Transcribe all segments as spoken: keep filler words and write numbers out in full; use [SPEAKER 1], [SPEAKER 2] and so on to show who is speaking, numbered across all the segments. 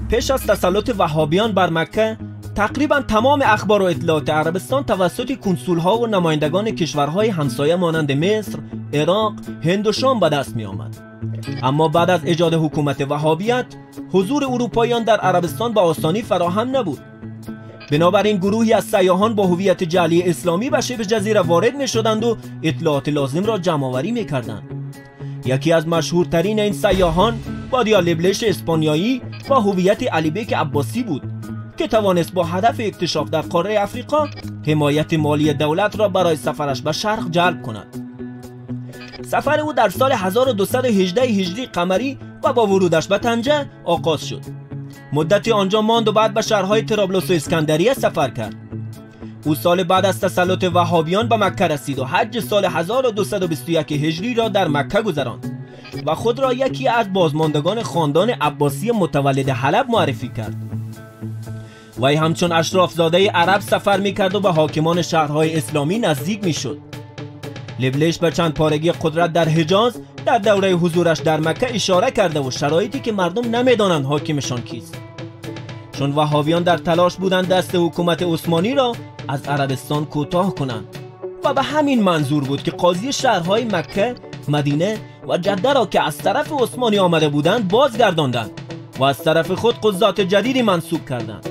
[SPEAKER 1] پیش از تسلط وهابیان بر مکه، تقریبا تمام اخبار و اطلاعات عربستان توسط کنسول‌ها و نمایندگان کشورهای همسایه مانند مصر، عراق، هند و شام به دست می آمد. اما بعد از ایجاد حکومت وهابیت، حضور اروپاییان در عربستان به آسانی فراهم نبود. بنابراین گروهی از سیاحان با هویت جعلی اسلامی به شبه جزیره وارد می شدند و اطلاعات لازم را جمع آوری می کردند. یکی از مشهورترین این سیاحان بادیا لبلش اسپانیایی با هویت علیبک عباسی بود که توانست با هدف اکتشاف در قاره افریقا حمایت مالی دولت را برای سفرش به شرق جلب کند. سفر او در سال هزار و دویست و هجده هجری قمری و با ورودش به طنجه آغاز شد. مدتی آنجا ماند و بعد به شهرهای طرابلس و اسکندریه سفر کرد. او سال بعد از تسلط وهابیان به مکه رسید و حج سال هزار و دویست و بیست و یک هجری را در مکه گذراند و خود را یکی از بازماندگان خاندان عباسی متولد حلب معرفی کرد. وی همچون اشرافزاده عرب سفر می‌کرد و به حاکمان شهرهای اسلامی نزدیک می‌شد. لبلش به چند پارگی قدرت در حجاز در دوره حضورش در مکه اشاره کرده و شرایطی که مردم نمی‌دانند حاکمشان کیست. چون وهابیان در تلاش بودند دست حکومت عثمانی را از عربستان کوتاه کنند و به همین منظور بود که قاضی شهرهای مکه، مدینه و جده را که از طرف عثمانی آمده بودند بازگرداندند و از طرف خود قضات جدیدی منصوب کردند.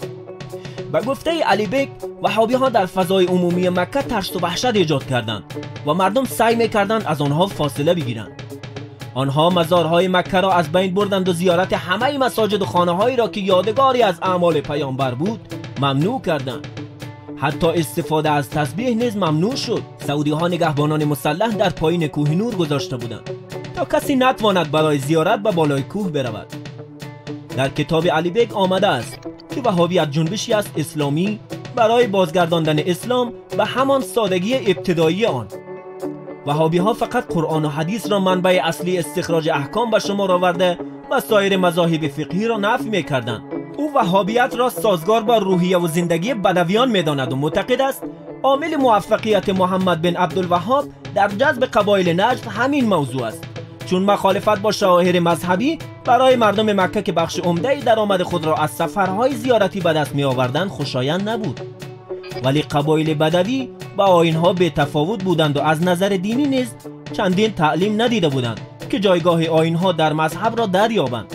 [SPEAKER 1] به گفته علی بک، وهابی ها در فضای عمومی مکه ترس و وحشت ایجاد کردند و مردم سعی می‌کردند از آنها فاصله بگیرند. آنها مزارهای مکه را از بین بردند و زیارت همه مساجد و خانه‌هایی را که یادگاری از اعمال پیامبر بود ممنوع کردند. حتی استفاده از تسبیح نیز ممنوع شد. سعودی ها نگهبانان مسلح در پایین کوه نور گذاشته بودند تا کسی نتواند برای زیارت به بالای کوه برود. در کتاب علی بیگ آمده است که وهابیت جنبشی است اسلامی برای بازگرداندن اسلام به همان سادگی ابتدایی آن. وهابی ها فقط قرآن و حدیث را منبع اصلی استخراج احکام به شمار آورده و سایر مذاهب فقهی را نفی می‌کردند. او وهابیت را سازگار با روحیه و زندگی بدویان می‌داند و معتقد است عامل موفقیت محمد بن عبدالوهاب در جذب قبایل نجد همین موضوع است، چون مخالفت با شعائر مذهبی برای مردم مکه که بخش عمده درآمد خود را از سفرهای زیارتی به دست می‌آوردند خوشایند نبود. ولی قبایل بدوی با آیین‌ها به تفاوت بودند و از نظر دینی نیز چندین تعلیم ندیده بودند که جایگاه آیین‌ها در مذهب را دریابند.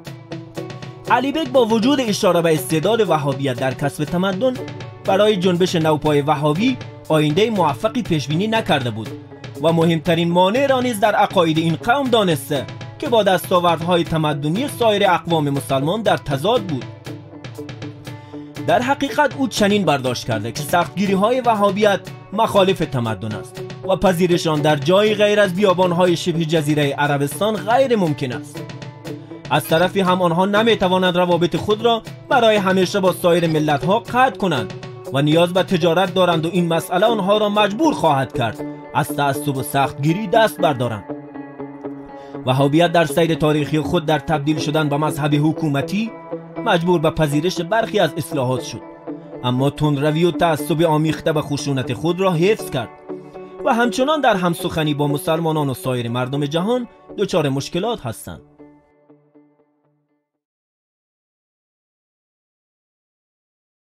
[SPEAKER 1] علی بیگ با وجود اشاره به استعداد وهابیت در کسب تمدن برای جنبش نوپای وهابی آینده موفقی پیشبینی نکرده بود و مهمترین مانع را نیز در عقاید این قوم دانسته که با دستاوردهای تمدنی سایر اقوام مسلمان در تضاد بود. در حقیقت او چنین برداشت کرده که سختگیری‌های وهابیت مخالف تمدن است و پذیرشان در جایی غیر از بیابان‌های شبه جزیره عربستان غیر ممکن است. از طرفی هم آنها نمی‌توانند روابط خود را برای همیشه با سایر ملت‌ها قطع کنند و نیاز به تجارت دارند و این مسئله آنها را مجبور خواهد کرد از تعصب و سختگیری دست بردارند. وهابیت در سیر تاریخی خود در تبدیل شدن به مذهب حکومتی مجبور به پذیرش برخی از اصلاحات شد، اما تندروی و تعصب آمیخته به خشونت خود را حفظ کرد و همچنان در همسخنی با مسلمانان و سایر مردم جهان دچار مشکلات هستند.